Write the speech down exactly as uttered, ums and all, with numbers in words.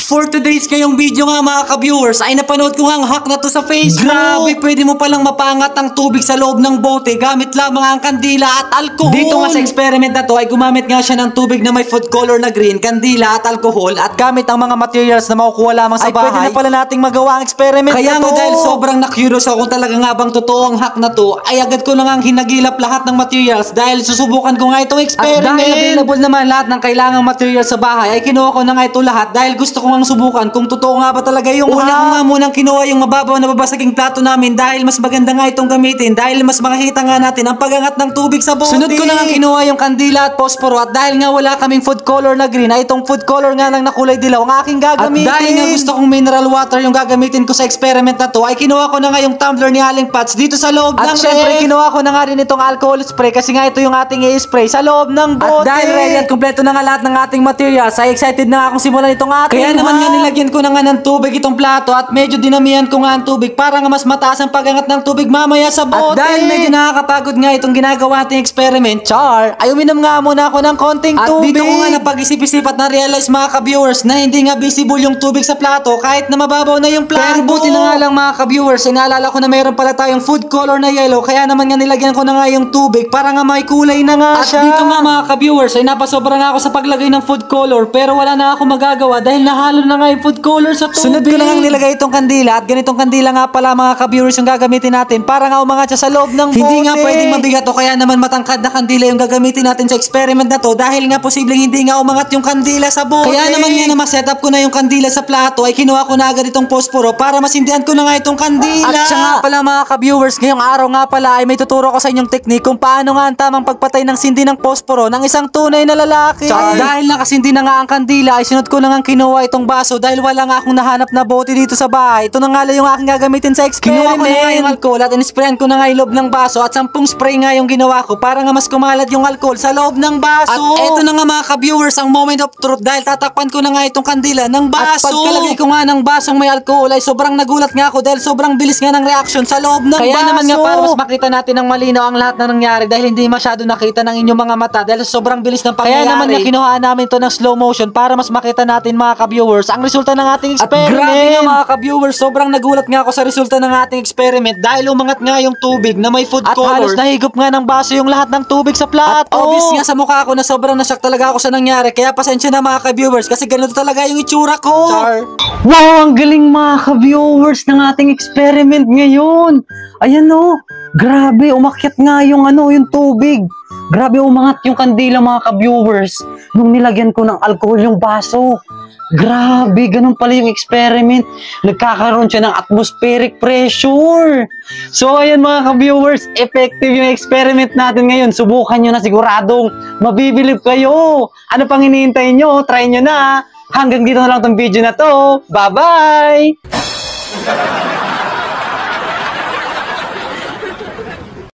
For today's ngayong video nga mga ka-viewers ay napanood ko nga ang hack na to sa Facebook. Grabe, pwede mo palang mapangat ang tubig sa loob ng bote gamit lamang ang kandila at alcohol. Dito nga sa experiment na to ay gumamit nga siya ng tubig na may food color na green, kandila at alcohol at gamit ang mga materials na makukuha lamang sa ay, bahay. Ay pwede na pala nating magawa ang experiment. Kaya nga dahil sobrang na-curious ako kung talaga nga bang totoo ang hack na to ay agad ko na nga hinagilap lahat ng materials dahil susubukan ko nga itong experiment. At dahil available naman lahat ng kailangang materials sa bahay ay kinuha ko na nga ito lahat dahil gusto ko nga subukan kung totoo nga ba talaga yung una ko nga munang kinuha yung mababaw na babasaging plato namin dahil mas maganda nga itong gamitin dahil mas makikita nga natin ang pagangat ng tubig sa bote. Sunod ko na nga kinuha yung kandila at posporo at dahil nga wala kaming food color na green ay itong food color nga lang na kulay dilaw ang aking gagamitin. At dahil nga gusto kong mineral water yung gagamitin ko sa experiment na to ay kinuha ko na nga yung tumbler ni Aling Pats dito sa loob at ng syempre kinuha ko na nga rin itong alcohol spray kasi nga ito yung ating i-spray sa loob ng bote. At dahil ready at kompleto na nga lahat ng ating materials ay excited na akong simulan itong ating kaya naman nga nilagyan ko na nga ng tubig itong plato at medyo dinamihan ko nga ang tubig para nga mas mataas ang pagangat ng tubig mamaya sa bote. At dahil medyo nakakapagod nga itong ginagawa nating experiment, char, ay uminom nga muna ako ng konting at tubig. At dito ko nga napag-isip-isip at na-realize mga ka-viewers na hindi nga visible yung tubig sa plato kahit na mababaw na yung plato. Pero buti na nga lang mga ka-viewers, inaalala ko na mayroon pala tayong food color na yellow kaya naman nga nilagyan ko na nga yung tubig para nga may kulay na nga at siya. At dito nga mga ka-viewers ay napasobra nga ako sa paglagay ng food color pero wala na ako magagawa dahil nahalo na nga yung food color sa tubig. Sunod ko na nga nilagay itong kandila at ganitong kandila nga pala mga ka-viewers yung gagamitin natin para nga umangat siya sa loob ng bote. Hindi nga pwedeng mabigat o kaya naman matangkad na kandila yung gagamitin natin sa experiment na to dahil nga posibleng hindi nga umangat yung kandila sa bote. Kaya naman nga na ma-setup ko na yung kandila sa plato ay kinuha ko na agad itong posporo para masindihan ko na nga itong kandila. At siya nga pala mga ka-viewers, ngayong araw nga pala ay may tuturo ko sa inyong technique kung paano nga ang tamang pagpatay ng sindi ng posporo ng isang tunay na lalaki. At dahil nakasindi na nga ang kandila ay sinunod ko na nga kinuha itong baso dahil wala nga akong nahanap na bote dito sa bahay. Ito na nga lang yung aking gagamitin sa experiment. Kinuha ko na nga yung alcohol at in-sprayan ko na nga yung loob ng baso at sampung spray nga yung ginawa ko para nga mas kumalat yung alcohol sa loob ng baso. At eto na nga mga ka-viewers ang moment of truth dahil tatakpan ko na nga itong kandila ng baso. At pagkalagay ko nga ng basong may alcohol ay sobrang nagulat nga ako dahil sobrang bilis nga ng reaction sa loob ng kaya baso. Kaya naman nga para mas makita natin ng malinaw ang lahat na nangyari dahil hindi masyado nakita ng inyong mga mata dahil sobrang bilis ng pangyayari. Kaya naman nga kinuhaan namin to ng slow motion para mas makita natin mga ka-viewers ang resulta ng ating experiment. At grabe nga mga ka-viewers, sobrang nagulat nga ako sa resulta ng ating experiment dahil umangat nga yung tubig na may food at color. At halos nahigop nga ng baso yung lahat ng tubig sa plato. At obvious nga sa mukha ko na sobrang nasyak talaga ako sa nangyari kaya pasensya na mga ka-viewers kasi ganito talaga yung itsura ko. Char. Wow, ang galing mga ka-viewers ng ating experiment ngayon. Ayan o, grabe umakyat nga yung ano, yung tubig. Grabe umangat yung kandila mga ka-viewers nung nilagyan ko ng alcohol yung baso. Grabe, ganun pala yung experiment. Nagkakaroon siya ng atmospheric pressure. So ayan mga ka-viewers, effective yung experiment natin ngayon. Subukan nyo na, siguradong mabibilib kayo. Ano pang hinihintay nyo? Try nyo na. Hanggang dito na lang tong video na to. Bye-bye!